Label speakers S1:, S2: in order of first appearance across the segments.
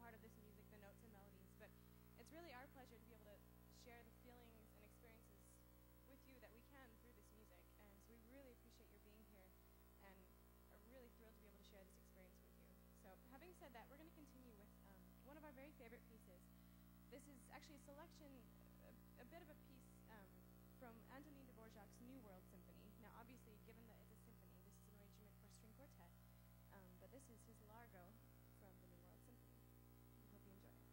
S1: part of this music, the notes and melodies. But it's really our pleasure to be able to share the feelings and experiences with you that we can through this music. And so we really appreciate your being here and are really thrilled to be able to share this experience with you. So having said that, we're going to continue with one of our very favorite pieces. This is actually a selection, a bit of a piece from Dvorak's New World Symphony. Now, obviously, given that it's a symphony, this is an arrangement for string quartet, but this is his Largo from the New World Symphony. We hope you enjoy it.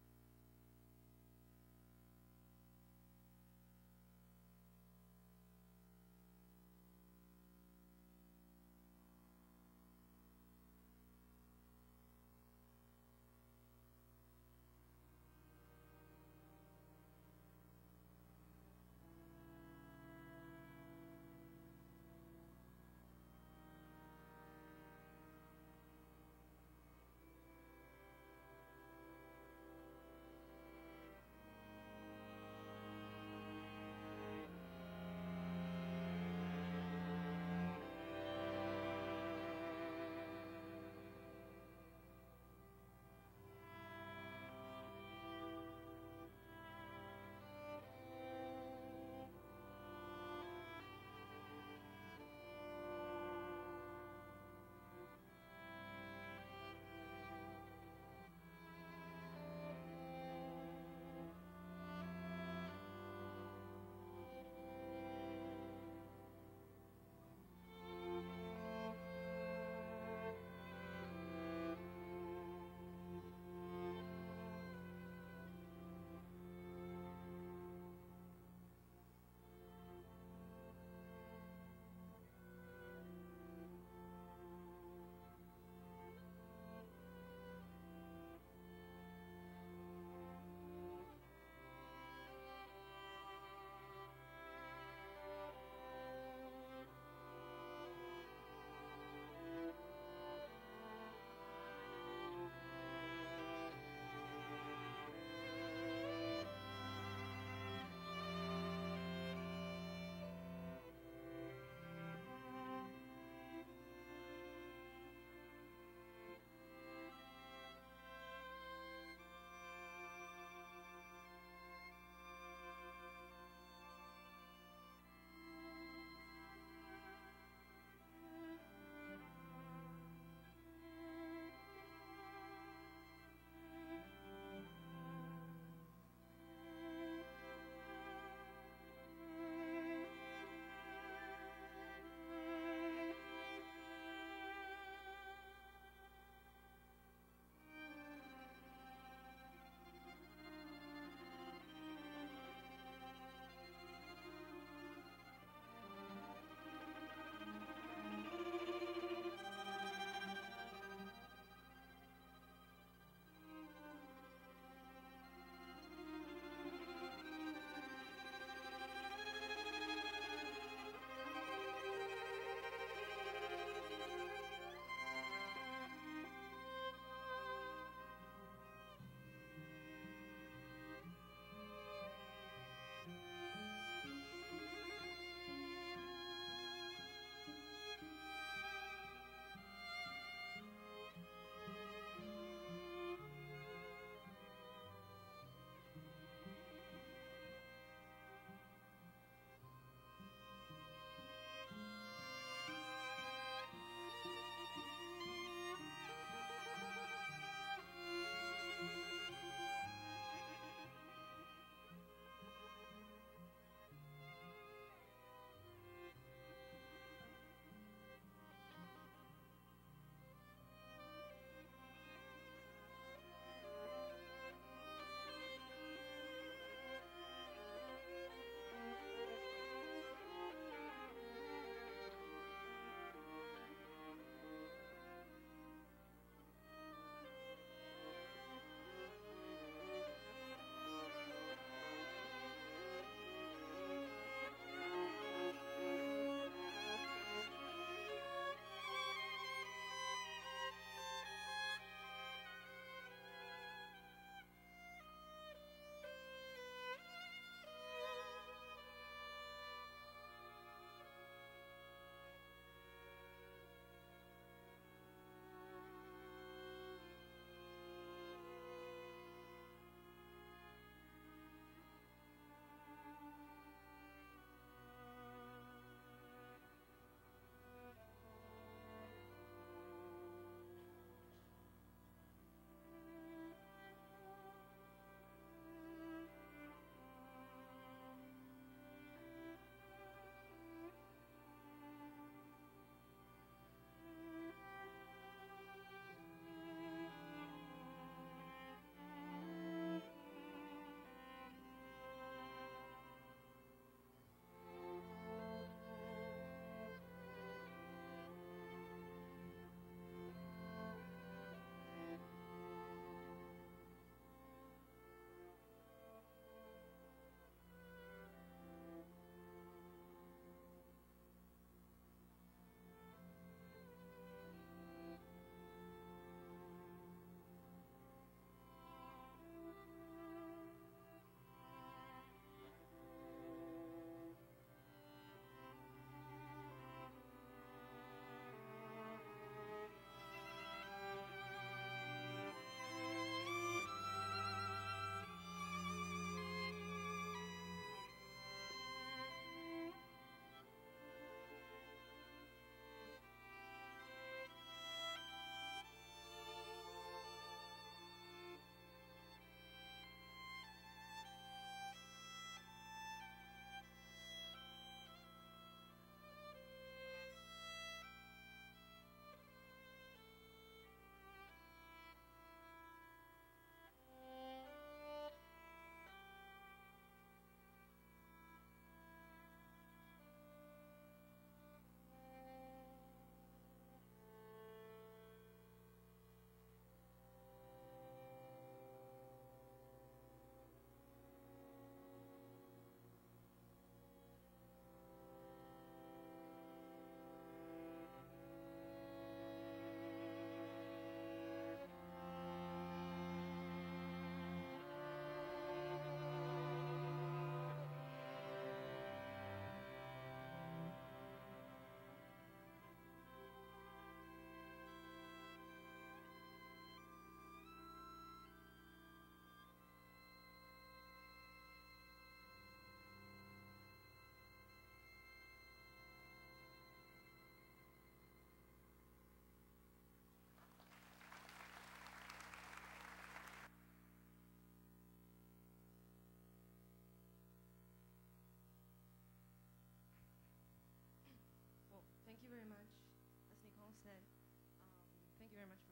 S1: very much